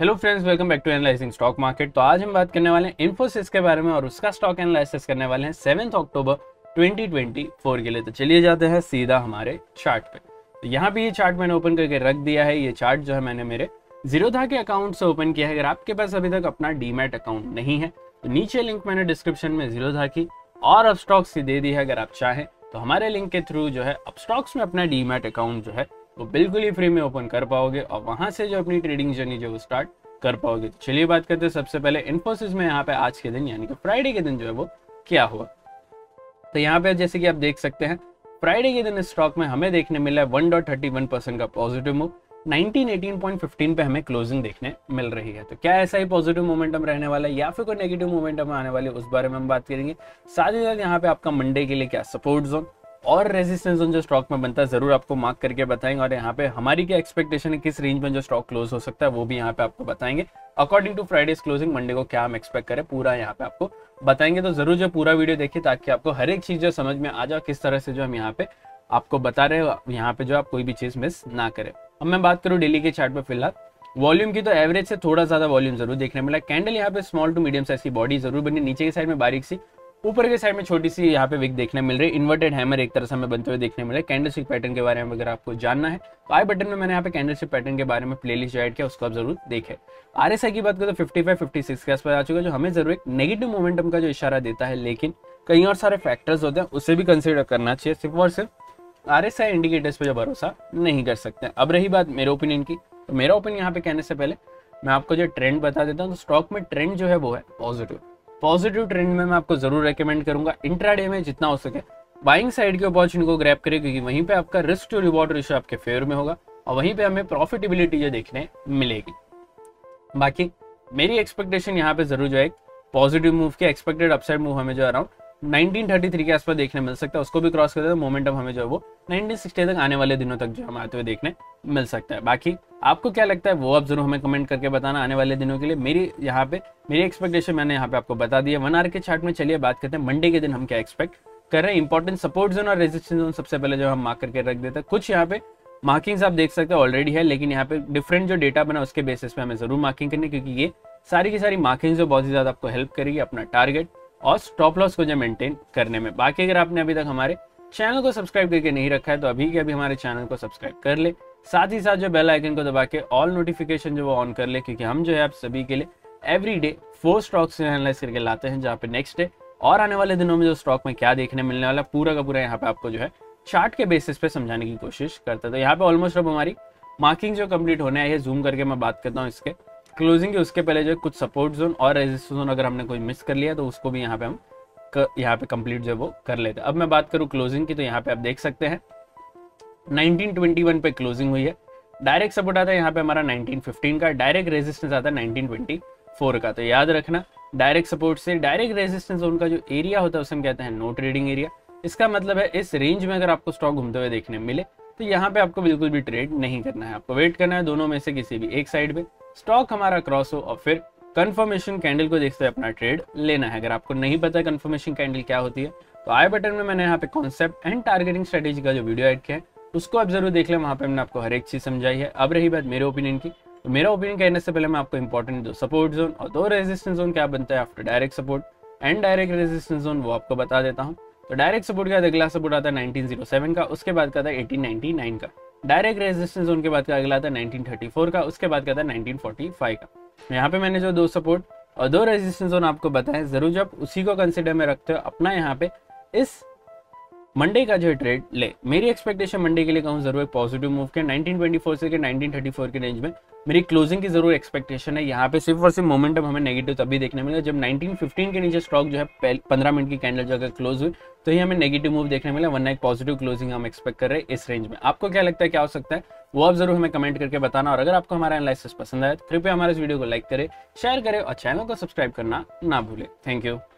Hello friends, welcome back to analysing stock market. तो आज हम बात करने वाले हैं इन्फोसिस के बारे में और उसका स्टॉक एनालिसिस करने वाले हैं 7 अक्टूबर 2024 के लिए। तो चलिए जाते हैं सीधा हमारे चार्ट पे। तो यहाँ पे ये चार्ट मैंने ओपन करके रख दिया है। ये चार्ट जो है मैंने मेरे जीरोधा के अकाउंट से ओपन किया है। अगर आपके पास अभी तक अपना डीमैट अकाउंट नहीं है तो नीचे लिंक मैंने डिस्क्रिप्शन में जीरोधा की और अपस्टॉक्स की दे दी है। अगर आप चाहें तो हमारे लिंक के थ्रू जो है अपस्टॉक्स में अपना डीमैट अकाउंट जो है वो बिल्कुल ही फ्री में ओपन कर पाओगे और वहां से जो अपनी ट्रेडिंग जर्नी जो स्टार्ट कर पाओगे। चलिए बात करते हैं सबसे पहले इन्फोसिस में यहाँ पे आज के दिन यानी कि फ्राइडे के दिन जो है वो क्या हुआ। तो यहाँ पे जैसे कि आप देख सकते हैं फ्राइडे के दिन इस स्टॉक में हमें देखने मिला है 1.31% का पॉजिटिव मूव। 1918.15 पे हमें क्लोजिंग देखने मिल रही है। तो क्या ऐसा ही पॉजिटिव मोमेंटम रहने वाला है या फिर कोई नेगेटिव मोमेंटम आने वाली है, उस बारे में हम बात करेंगे। साथ ही साथ यहाँ पे आपका मंडे के लिए क्या सपोर्ट जोन और रेजिस्टेंस जोन जो स्टॉक में बनता है जरूर आपको मार्क करके बताएंगे। और यहाँ पे हमारी क्या एक्सपेक्टेशन है, किस रेंज में जो स्टॉक क्लोज हो सकता है वो भी यहाँ पे आपको बताएंगे। According to Friday's closing Monday को क्या हम एक्सपेक्ट करें पूरा यहाँ पे आपको बताएंगे। तो जरूर जो पूरा वीडियो देखिए ताकि आपको हर एक चीज जो समझ में आ जाए किस तरह से जो हम यहाँ पे आपको बता रहे हो, यहाँ पे जो आप कोई भी चीज मिस ना करें। अब मैं बात करूँ डेली के चार्ट पे फिलहाल वॉल्यूम की, तो एवरेज से थोड़ा ज्यादा वॉल्यूम जरूर देखने मिला। कैंडल यहाँ पे स्मॉल टू मीडियम साइज की बॉडी जरूर बनी, नीचे की साइड में बारीक सी, ऊपर के साइड में छोटी सी यहाँ पे विक देखने मिल रही है। इन्वर्टेड हैमर एक तरह से हमें बनते हुए देखने मिल रहे हैं। कैंडलस्टिक पैटर्न के बारे में अगर आपको जानना है तो आई बटन में मैंने यहाँ पे कैंडलस्टिक पैटर्न के बारे में प्लेलिस्ट ऐड किया, उसको आप जरूर देखें। आरएसआई की बात करें तो 55-56 के आसपास आ चुका है, जो हमें जरूर एक नेगेटिव मोमेंटम का जो इशारा देता है। लेकिन कई और सारे फैक्टर्स होते हैं, उसे भी कंसिडर करना चाहिए। सिर्फ और सिर्फ आरएसआई इंडिकेटर्स पे जो भरोसा नहीं कर सकते। अब रही बात मेरे ओपिनियन की, तो मेरा ओपिनियन यहाँ पे कहने से पहले मैं आपको जो ट्रेंड बता देता हूँ। तो स्टॉक में ट्रेंड जो है वो है पॉजिटिव ट्रेंड में मैं आपको जरूर रेकमेंड करूंगा इंट्राडे में जितना हो सके बाइंग साइड की अपॉर्चुनिटी को ग्रैब करें, क्योंकि वहीं पे आपका रिस्क टू रिवॉर्ड रेशियो आपके फेवर में होगा और वहीं पे हमें प्रॉफिटेबिलिटी जो देखने मिलेगी। बाकी मेरी एक्सपेक्टेशन यहाँ पे जरूर जो है पॉजिटिव मूव के एक्सपेक्टेड अपसाइड मूव हमें जो अराउंड 1933 के आसपास देखने मिल सकता है। उसको भी क्रॉस करते हैं मोमेंटम हमें जो है वो 1960 तक आने वाले दिनों तक जो हम आते हुए देखने मिल सकता है। बाकी आपको क्या लगता है वो आप जरूर हमें कमेंट करके बताना आने वाले दिनों के लिए। मेरी एक्सपेक्टेशन मैंने यहाँ पे आपको बता दी है 1 आवर के चार्ट में। चलिए बात करते हैं मंडे के दिन हम क्या एक्सपेक्ट कर रहे हैं। इंपॉर्टेंट सपोर्ट जोन और रेजिस्टेंस जोन सबसे पहले जो हम मार्क करके रख देते हैं। कुछ यहाँ पे मार्किंग्स आप देख सकते हैं ऑलरेडी है, लेकिन यहाँ पे डिफरेंट जो डेटा बना उसके बेसिस पे हमें जरूर मार्किंग करनी है, क्योंकि ये सारी की सारी मार्किंग जो बहुत ही ज्यादा आपको हेल्प करेगी अपना टारगेट और स्टॉप लॉस को जो मेंटेन करने में। बाकी अगर आपने अभी तक हमारे चैनल को सब्सक्राइब करके नहीं रखा है तो अभी के अभी हमारे चैनल को सब्सक्राइब कर ले, साथ ही साथ जो बेल आइकन को दबा के ऑल नोटिफिकेशन जो वो ऑन कर ले, क्योंकि हम जो है आप सभी के लिए एवरी डे 4 स्टॉक्स एनालाइज करके लाते हैं, जहाँ पे नेक्स्ट डे और आने वाले दिनों में जो स्टॉक में क्या देखने मिलने वाला पूरा का पूरा यहाँ पे आपको जो है चार्ट के बेसिस पे समझाने की कोशिश करते हैं। तो यहाँ पे ऑलमोस्ट अब हमारी मार्किंग जो कंप्लीट होने आई है, जूम करके मैं बात करता हूँ इसके क्लोजिंग के, उसके पहले जो कुछ सपोर्ट जोन और रेजिस्टेंस जोन अगर हमने कोई मिस कर लिया तो उसको भी यहाँ पे हम यहाँ पे कंप्लीट जो वो कर लेते हैं। अब मैं बात करूँ क्लोजिंग की, तो यहाँ पे आप देख सकते हैं 1921 पे क्लोजिंग हुई है। डायरेक्ट सपोर्ट आता है यहाँ पे हमारा 1915 का, डायरेक्ट रेजिस्टेंस आता है 1924 का। तो याद रखना डायरेक्ट सपोर्ट से डायरेक्ट रेजिस्टेंस जोन का जो एरिया होता है उसे हम कहते हैं नो ट्रेडिंग एरिया। इसका मतलब है इस रेंज में अगर आपको स्टॉक घूमते हुए देखने मिले तो यहाँ पे आपको बिल्कुल भी ट्रेड नहीं करना है, आपको वेट करना है दोनों में से किसी भी एक साइड पे स्टॉक हमारा क्रॉस हो और फिर कंफर्मेशन कैंडल को देखते हुए अपना ट्रेड लेना है। अगर आपको नहीं पता कंफर्मेशन कैंडल क्या होती है तो आई बटन में मैंने यहाँ पे कॉन्सेप्ट एंड टारगेटिंग स्ट्रेटेजी का जो वीडियो ऐड किया है उसको आप जरूर देख लें, वहां पे मैंने आपको हर एक चीज समझाई है। अब रही बात मेरे ओपिनियन की, तो मेरा ओपिनियन कहने से पहले मैं आपको इंपॉर्टेंट 2 सपोर्ट जोन और 2 रेजिस्टेंस जोन क्या बनता है after direct support and direct resistance zone वो आपको बता देता हूँ। तो डायरेक्ट सपोर्ट का अगला सपोर्ट आता है 1907 का, उसके बाद का आता है 1899 का। डायरेक्ट रेजिस्टेंस जोन के बाद का अगला आता है 1934 का, उसके बाद का आता है 1945 का। यहाँ पे मैंने जो 2 सपोर्ट और 2 रेजिस्टेंस जोन आपको बताएं, जरूर जब उसी को कंसिडर में रखते हो अपना यहाँ पे इस मंडे का जो ट्रेड ले। मेरी एक्सपेक्टेशन मंडे के लिए कहूँ जरूर पॉजिटिव मूव के 1924 से 1934 के रेंज में मेरी क्लोजिंग की जरूर एक्सपेक्टेशन है। यहाँ पे सिर्फ और सिर्फ मोमेंटम हमें नेगेटिव तभी देखने मिलेगा जब 1915 के नीचे स्टॉक जो है 15 मिनट की कैंडल जो अगर क्लोज हुई तो ही हमें नेगेटिव मूव देखने मिला, वरना एक पॉजिटिव क्लोजिंग हम एक्सपेक्ट कर रहे हैं इस रेंज में। आपको क्या लगता है क्या हो सकता है वो आप जरूर हमें कमेंट करके बताना। और अगर आपको हमारा एनालिसिस पसंद आया तो कृपया हमारे इस वीडियो को लाइक करें, शेयर करें और चैनल को सब्सक्राइब करना ना भूलें। Thank you.